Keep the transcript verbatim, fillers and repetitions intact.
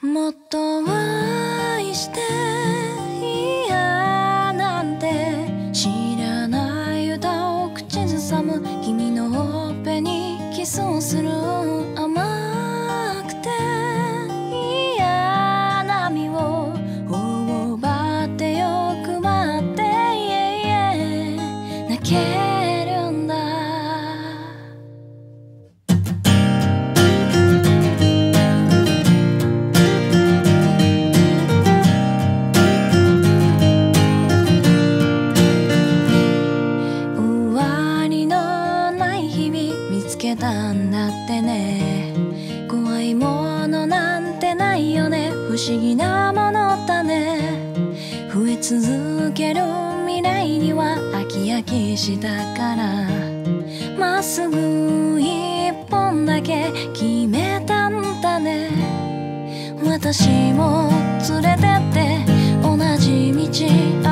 もっと愛していやなんて知らない歌を口ずさむ君のほっぺにキスをする甘くて嫌な身を頬張ってよく待って泣けるんだ終わりのない日々見つけたんだってね怖いものなんてないよね不思議なものだね増え続ける未来には飽き飽きしたからまっすぐ一本だけ決めたんだね私も連れてって同じ道